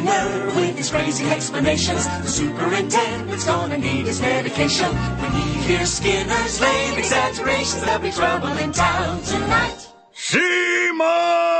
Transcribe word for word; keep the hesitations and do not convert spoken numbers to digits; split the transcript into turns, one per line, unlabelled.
Skinner with his crazy explanations. The superintendent's gonna need his medication. When he hears Skinner's lame exaggerations, there'll be trouble in town tonight.
Simon!